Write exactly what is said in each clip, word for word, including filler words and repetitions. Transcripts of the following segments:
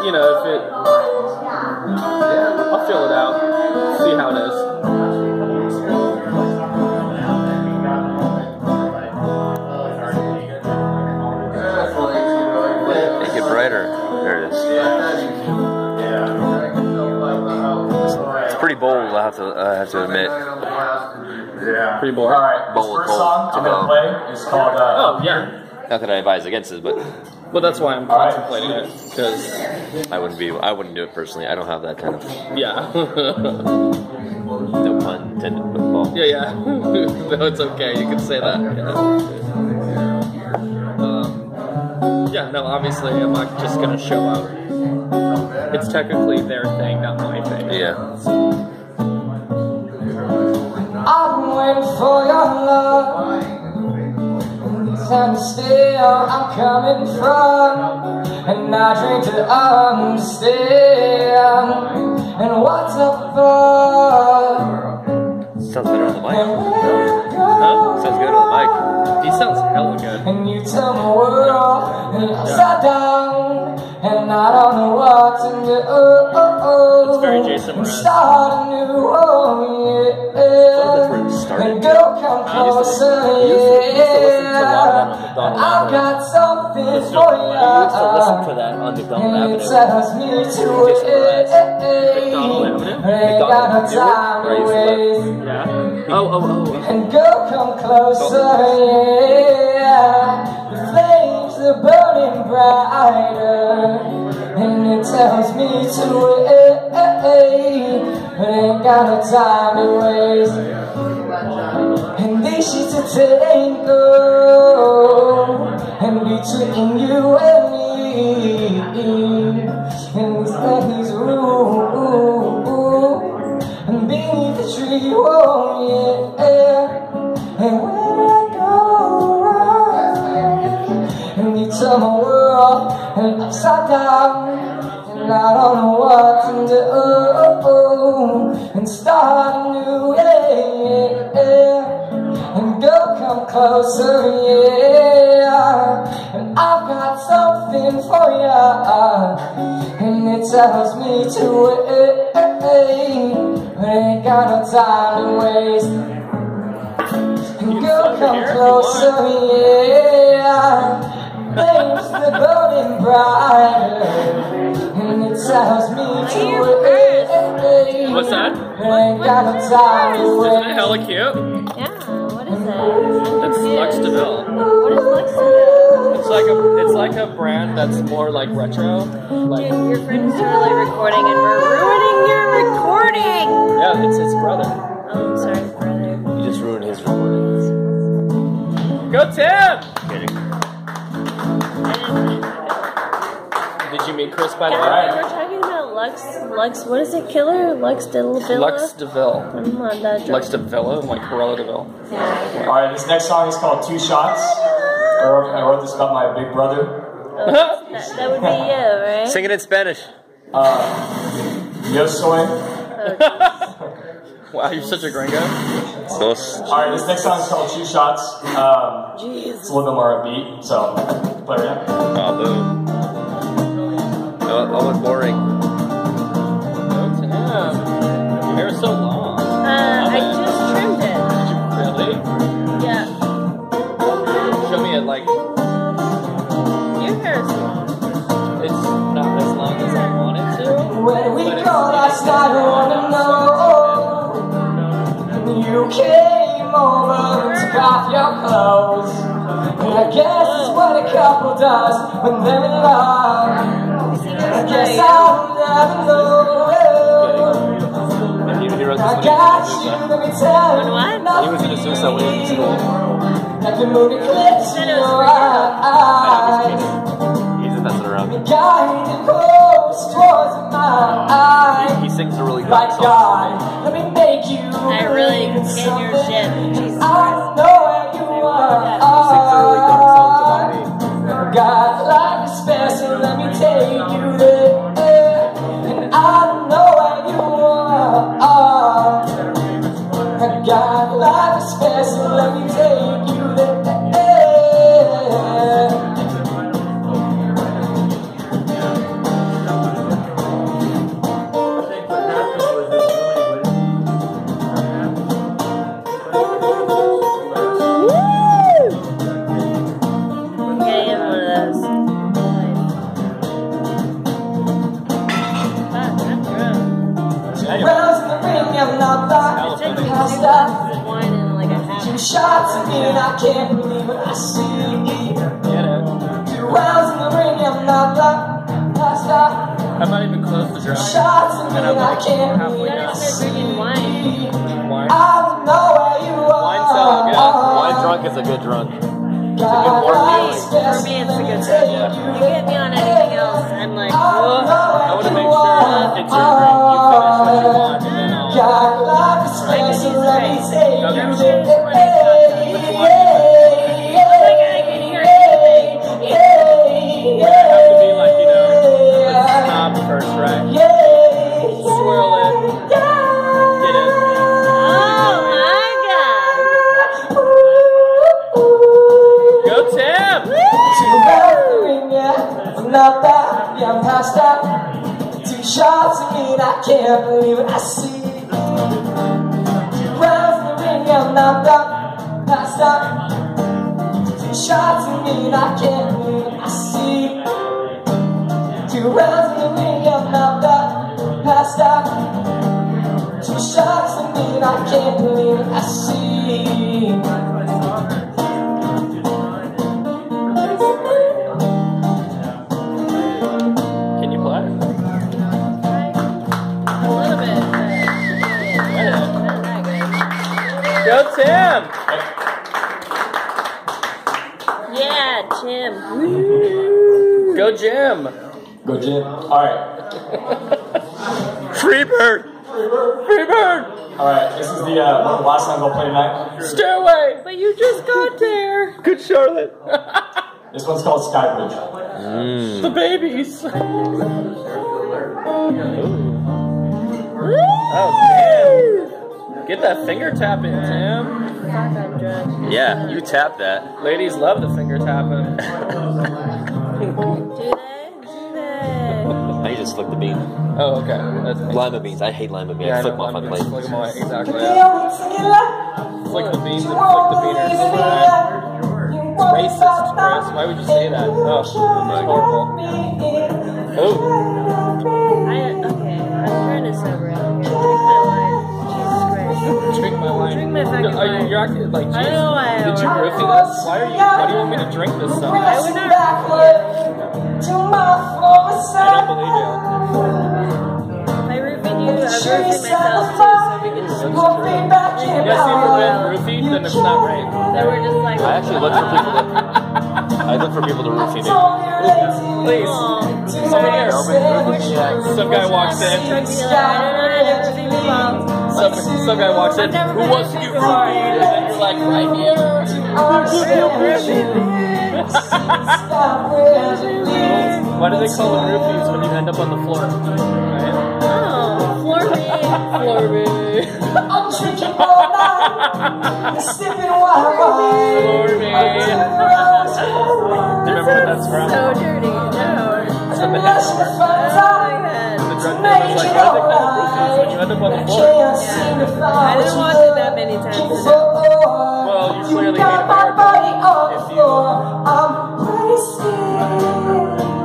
you know, if it, yeah, I'll feel it out, see how it is. Make it brighter. There it is. It's pretty bold, I have to, I have to admit. Yeah. Pretty boring. All right. This Bold, first bold, song I'm bold. gonna play is called. Uh, Oh, yeah. Not that I advise against it, but Well, that's why I'm All right. contemplating it, because, I wouldn't be. I wouldn't do it personally. I don't have that kind of. yeah. No pun intended, football. Yeah, yeah. No, it's okay. You can say that. Yeah. Um, yeah, no, obviously, I'm not just going to show up. It's technically their thing, not my thing. Yeah. I'm waiting for your love. And still I'm coming from, and I drink to understand. And what's up for? Sounds better on the mic. Huh? Sounds good on the mic. He sounds hella good. And you turn the world upside down, and I don't know what to do. It's very Jason Mraz. Start a new home, yeah. And go come I used to, closer, I used to, used to listen to a lot of that on yeah. McDonald I've Avenue. got something Listen to- for I used to listen to you. that on McDonald And it Avenue. tells me to Jason Mraz. wait. McDonald Avenue? Ain't got no McDonald time to Where I used to waste. live. Yeah. Oh, oh, oh. oh. And go come closer, yeah. The flames are burning brighter, and it tells me to wait. But ain't got no time to waste. And this is a tango, and between you and me, and this thing's room, and beneath the tree, oh yeah. And when I go around, and you turn my world upside down, and I don't know what to do, and start anew, yeah, yeah. And go come closer, yeah. And I've got something for ya, and it tells me to wait, but ain't got no time to waste. And go come closer, yeah. Flames are burning brighter, and it tells me to wait. What's that? Ain't got no time to Isn't it wait. hella cute? Yeah, what is that? It's Lux DeVille. What is Lux DeVille? It's like a, it's like a brand that's more like retro. Like, Dude, your friend's totally recording and we're ruining your recording! yeah, it's his brother. Oh, I'm sorry, brother. You just ruined his recordings. Go Tim! Kidding. I didn't. Did you meet Chris by the Yeah, we way? were talking about Lux, Lux, what is it, Killer? Lux DeVille? Lux DeVille. I'm not that drunk. Lux DeVille, like Corella DeVille. Yeah. All right. This next song is called Two Shots. I wrote, I wrote this about my big brother. Oh, that, that would be you, right? Sing it in Spanish. Uh, Yo soy. Oh, geez. Wow, you're such a gringo. Dos. All right. This next song is called Two Shots. Um, Jeez. it's a little bit more upbeat, so play it out. Oh, boom. No, that was boring. Go Tim. Your hair is so long. Uh, I just trimmed it. Really? Yeah. Show me it like, Your hair is long. it's not as long as I want it to. When we but it's- called last night, I wanna know. You came over and took off your clothes, and I guess it's what a couple does when they're in love. I guess I'll never know. He, he wrote this I when got he you, was let me tell you What? He was in a suicide when he was in school. like the moon eclipse in Said it was your for you. eyes, He's messing around. guiding close towards my eyes. He sings a really good Like song. God, let me make you. I really can stand your shit. Jesus I Christ. know where you are. He sings a really dark songs about me. God, life is special, let me take you there. And I know where you are. God, life is special, let me take you there. stop. Wine in like a half. Two shots of me and I can't believe what I see. Get it. Two rounds in the ring, I'm not the last stop. I'm not even close to Two dry. shots of me And and I'm I like can't halfway believe You what I gotta start see. drinking wine. Wine. I don't know where you are. Wine sounds good. Wine drunk is a good drunk. God, warm I feeling. expect For me, it's a me good to drink. take You get me on anything else, I'm like, I don't ugh. know I where want to you make sure are. it's your drink. You finish what you want, and then I'll. God, life is I could special, use let me a take you Okay. there. Which one? Oh my God, I can hear everything. Would it have to be like, you know, the top first, right? Swirl it. Get it. Oh my God. Go Tim! I'm not that, yeah, I'm passed out. Two shots of me and I can't believe it, I see. Two rounds in the ring, I'm not that, passed out. Two shots of me and I can't believe it, I see. Two rounds in the ring, I'm not that, passed out. Two shots of me and I can't believe it, I see. Can you play? A little bit, but not that good. Go Tim! Yeah, Tim. Go Jim! Go Jim. Alright. Freebird! Freebird! Alright, this is the uh, one of the last times I'll play tonight. Stairway! But you just got there. Good Charlotte! This one's called Skybridge. The babies! Oh, Tim! Get that finger tapping, Tim! Fuck, I'm drunk. Yeah, you tap that. Ladies love the finger tapping. Do they? Do they? Now you just flick the bean. Oh, okay. That's me. Lima beans. I hate lima beans. Yeah, I flick know, them off my I'm plate. just flick them away. Exactly. The Yeah. only thing you like, Flick the beans and you flick the won't beaners. believe it, Right. you won't Racist, stop Chris. Why would you say that? Oh, that's horrible. Oh, I, okay, I'm trying to sober out here. Drink my wine. Jesus Christ. drink my wine. Drink my fucking No, are you, wine. you're acting like, I don't geez, know why I did you don't. roofie this? Why are you, why do you want me to drink this so much? I would not To my floor I don't believe you. If I roofied you, I'm roofing myself too, so we can just We'll be back in Yes, if we're being power. roofied, then it's not right. then we're just like, I actually look for people to. I look for people to roofie me. Please. Somebody here. Some guy walks in. I don't know how to roofie people. Some, some guy walks in. Who wants to get roofied? And then you're like, right here. Why do they call them roofies when you end up on the floor? Right? Oh, floor me. Floor me. I'm drinking all night, sipping white wine. Floor me. Do you remember what that's from? So dirty. No. To blush the front Oh top, my God. The drug to dealer's make like, it why do they call them roofies alright. when you end up on the floor? Can't seem to find I didn't what watch you it that many times. Well, you clearly got hate my America. body on the If you- floor. I'm wasted.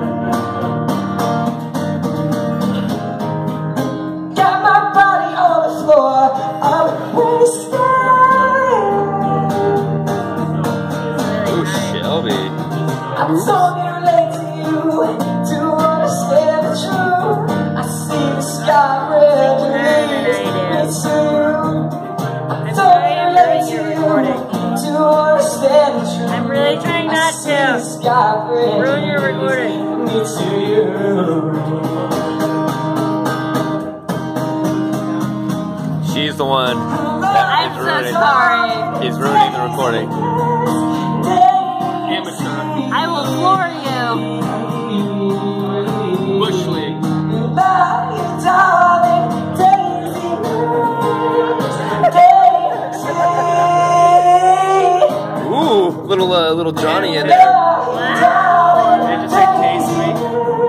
Got my body on the floor. I'm wasted. Ooh, Shelby. I'm so relate to you to understand the truth. I see the sky red and leaves me too. I'm so relate to you to understand the truth. I'm really trying not I see the to. sky red Ruin your recording. me to you. She's the one I'm that is so ruining. sorry. He's ruining the recording. Amateur. I will floor you. Bush League. Love you, darling, Daisy, Daisy. Ooh, little uh, little Johnny in there. Wow. They just say taste me.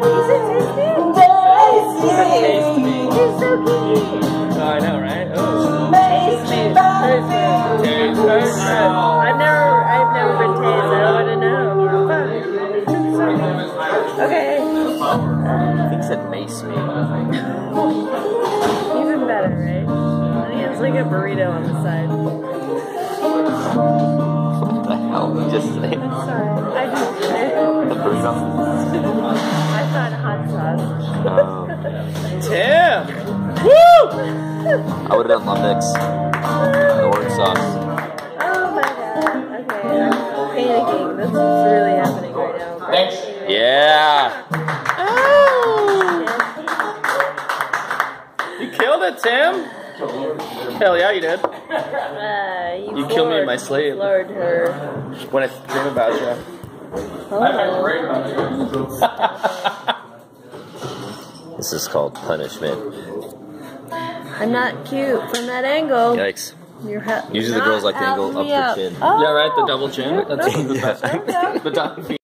Taste me. He's so cute. Oh, I know, right? Oh. Taste me. Taste me. Taste me. I've never, I've never been tased. I want to know. Okay. I think he said mace me. Even better, right? I think it's like get a burrito on the side. What the hell did you just say? I'm sorry. I just did. The burrito? I thought hot sauce. Oh. Tim! Woo! I would have done Lumbex. The orange sauce. Oh my god. Okay, I'm panicking. This is really happening right now. Thanks. Yeah. You killed it, Tim! Hell yeah, you did. Uh, you You killed me in floored- my sleep. Floored her. When I dream about you. Oh, This is called punishment. I'm not cute from that angle. Yikes. You're ha- Usually the girls like to not angle helping up me their out. chin. Oh. Yeah, right, the double chin. That's Okay. the best. The double